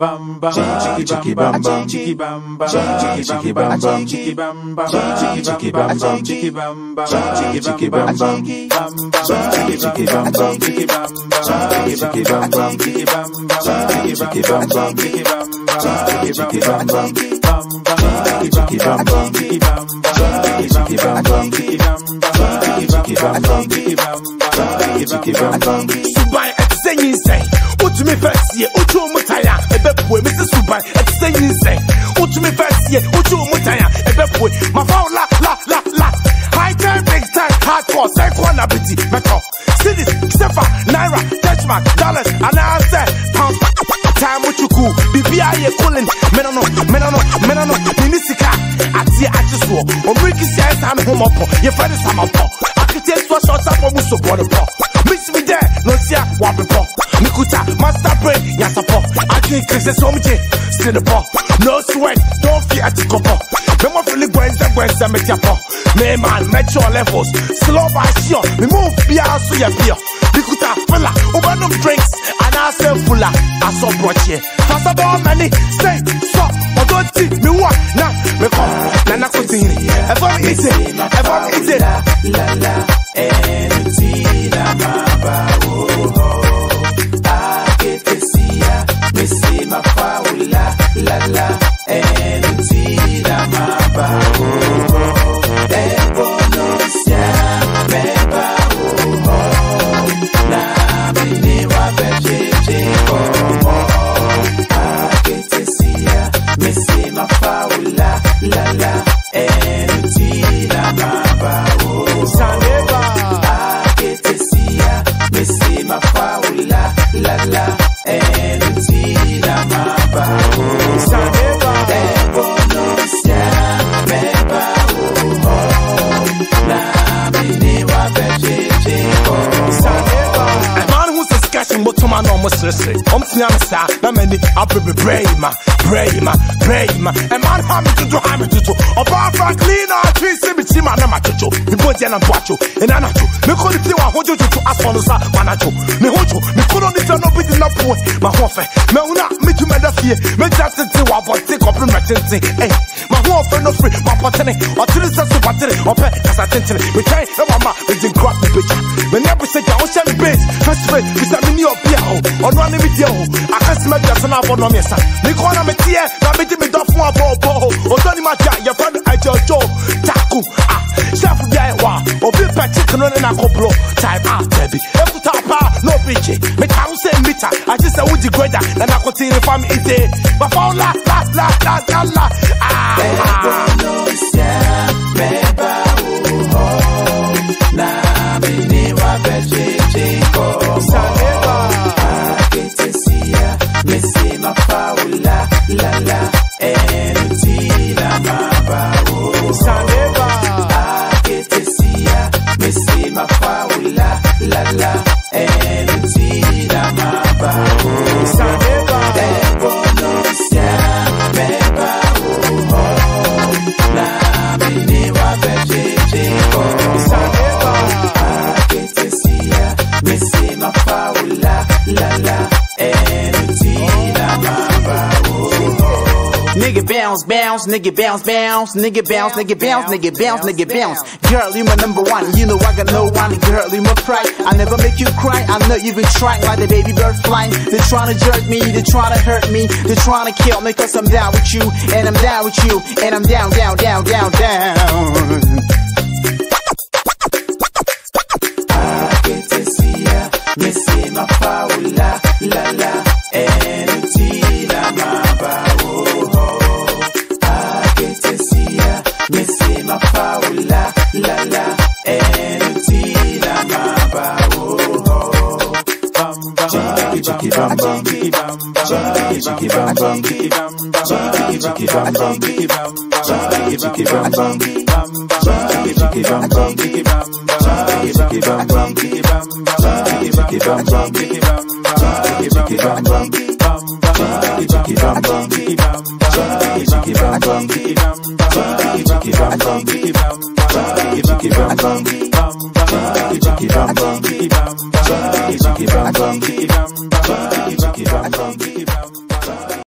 Bam bam, chicky bam bam, chicky bam bam, chicky bam bam, chicky bam bam, chicky bam bam, chicky bam bam, chicky bam bam, chicky bam bam, chicky bam bam, chicky bam bam, chicky bam bam, chicky bam bam, chicky bam bam, chicky bam bam, bam bam, chicky bam bam, chicky bam bam, chicky bam bam, chicky bam bam, chicky bam bam, chicky bam bam, chicky bam bam. Subai at saying say, what to me first year, what to mutaya, a bepwe, Mr. Subai at saying say, what to me first year, what to mutaya, a bepwe, my phone la la la la, high time, big time, hardcore, second ability, metal, cities, Sefa, Naira, Dutchmark, dollars, and I said, pounds, time what you cool, BBI calling, menano, Minisika, I see I just saw, or Ricky says I'm home up, your friend is I'm up, I could tell you what's up on Musso Border. Miss me there, no see what before. Nikuta, master brain, yasapo. I think Chris is home, still the ball. No sweat, don't fear at the couple. No more feeling Gwenza, make your paw. Man, metro levels, slow by sure. We move, be out so your beer. Nikuta, fella, over drinks, and I say fuller. I saw brought here. Pass about many, say, so, or don't see me what, now, me come, Nana continue. Everyone eat it, La la, empty la maba, oh, aketesia, me see my faula, la la, empty la maba, oh, econocia, meba, oh, na mini wa vejeje, oh, aketesia, me see my faula, la la, empty la maba, oh. Saneva, aketesia, me see my faula, la la, empty la maba, Saneva, econocia, meba, na mini wa vejeje, Saneva. A man who's discussing what to man almost listen. Tiamsa, na many up be brayma. A man having to do. About Franklin, I treat Simitima, Namacho, the body and Pacho, and Anacho. Me call it you hold you to ask for the Manacho. Me hojo, me couldn't even know with enough point. My hofe, me una, me to Medafia, me just to what but take up in my tenting. Hey, my hofe no free, my patene, or to the battery, or pet as I tend to me try, no mama, we didn't grab the picture. Me never said I was shelly base, first way, it's a mini of Piao, or running with you. I can't smell just an apple on your son. Me call him a tear, now me me duff one ball, or Johnny Matia, your friend at your Joe, Taku, Chef Yawa, or Bill Patrick, and a couple time out, baby. Every tapa, no bitch, me can't say meter. I just a woody grader, and I continue if I'm eating. But for la, na mini wa vejeje, me see my faula, la la, empty la maba, oh, Saneva, aketesia, me see my faula, la la, empty la maba, oh, Saneva, econocia, meba, oh, na mini wa vejeje, Saneva, aketesia, me see my faula, la la, empty la maba, oh. Nigga bounce, nigga bounce, nigga bounce. Girl, you my number one, you know I got no one. Girl, you my pride, I never make you cry. I know you've been trying like the baby bird flying. They trying to jerk me, they trying to hurt me, they trying to kill me, cause I'm down with you, and I'm down with you, and I'm down. Aketesia, me see my faula, la la, empty la maba, oh, aketesia, me see my faula, la la, empty la maba, oh, bam bam, chicky bam bam, chicky bam bam, chicky bam bam, chicky bam bam, chicky bam bam, chicky bam bam, chicky bam bam, bam bam, chicky bam bam, chicky bam bam, chicky bam bam, chicky bam bam, chicky bam bam, chicky bam bam, chicky bam bam, bam bam, chicky bam bam, chicky bam bam.